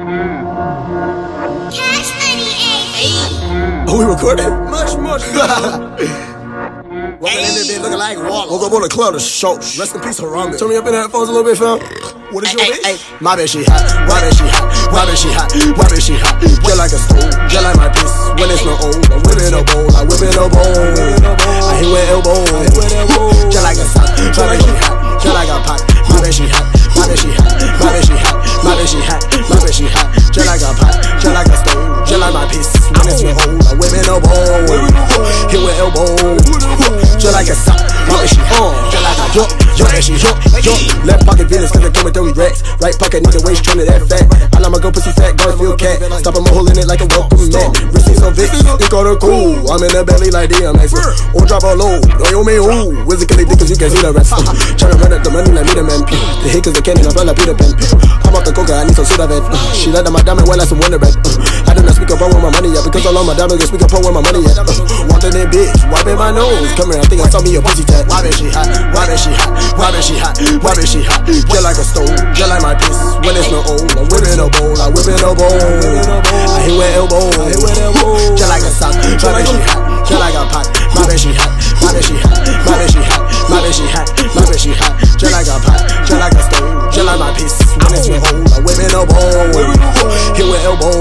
Are we recording? Much. Walking in this bitch looking like Wallace. Woke up on the club to show. Rest in peace, Harambe. Turn me up in the headphones a little bit, fam. What is your bitch? My bitch, she hot. Why bitch, she hot? Why bitch, she hot? Why bitch, she hot? Just like a stove. Just like my piss. When it's no old, I whip in a bowl. I whip in a bowl. I hit with elbow. Just like a sock. Just like she hot. Just like a pot. My bitch, she hot. My bitch, she hot. My bitch, she hot. My bitch, she hot. My bitch, she hot. Just like a pot. Just like a stove. Just like my piss. When it's no old, I whip in a bowl. Hit with elbow. Just like a sock. My bitch, she hot. Just like a jump. She jump. Left pocket Venus, cause they come with 30 racks. Right pocket need a waist trim to that fat. I like my girl pussy fat, Garfield cat. Stop him a hole in it like a welcome mat. Wristy so big, think on her cool. I'm in the belly like DMX. Or drop her low, no yo me ooh. Wizard can they think cause you can see the rest. Tryna run up the money like me the man. The hit cause they can't, I feel like Peter Pan. How about the coca, I need some soda vet. She let my diamond well like some Wonder Bread. I do not speak up on where my money at, because all on my diamond, speak up on where my money at. Walking in bitch, wiping my nose. Come here, I think I saw me a pussy tat. Why bitch she hot? Why bitch she hot? Why bitch she hot? Why bitch she hot? Just like a stove, just like my piss. When it's no old, I whip in a bowl. I whip in a bowl. I hit with elbow. Just like a sock. My bitch she hot. Just like a pot. My bitch she hot. My bitch she hot. My bitch she hot. My bitch she hot. My bitch she hot. Just like a pot. Just like a stove. Just like my piss. When it's no old, I whip in a bowl. Hit with elbow.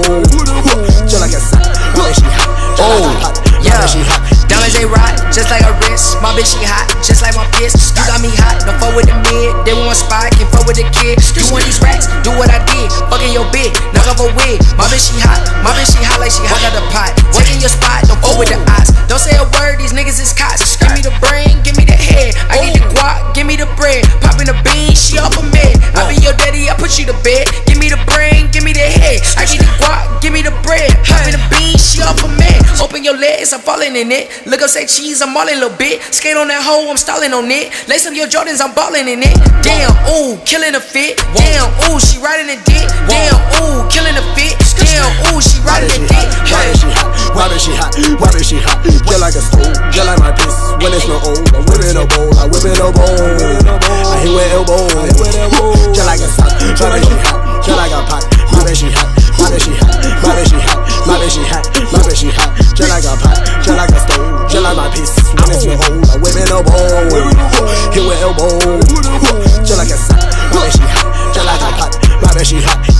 Just like a sock. My bitch she hot. Just like a pot. My bitch she hot. Diamonds they rock, just like a wrist. My bitch she hot, just like my piss. You got me hot, don't fuck with the mid. They want spot, can't fuck with the kid. You want these racks, do what I did. Fucking your bitch, knock off a wig. My bitch she hot like she hot out the pot. Taking your spot, don't fuck with the odds. Don't say a word, these niggas is cots. Give me the brain, give me the head. I get the guac, give me the bread. Popping the bean, she off a med. I be your daddy, I put you to bed. Give me the brain, give me the head. I get the guac, give me the bread. Popping the bean, she off a med. Open your legs, I'm falling in it. Look up, say cheese, I'm all in a little bit. Skate on that hoe, I'm stalling on it. Lace up your Jordans, I'm balling in it. Damn, ooh, killing a fit. Damn, ooh, she riding a dick. Damn, ooh, killing a fit. Damn, ooh, she riding a dick. Why bitch she hot? Why bitch she hot? Why bitch she hot? Just like a stove, just like my piss. When it's no old, I whip in a bowl. I whip in a bowl. I hit with elbow. Just like a sock. My bitch she hot. Just like a pot. My bitch she hot. My bitch she hot. My bitch she hot. My bitch she hot. My bitch she hot. Just like a pot. Just like a stove. Just like my piss. When it's no old, I whip in a bowl. Hit with elbow. Just like a sock. My bitch she hot. Just like a pot. My bitch she hot.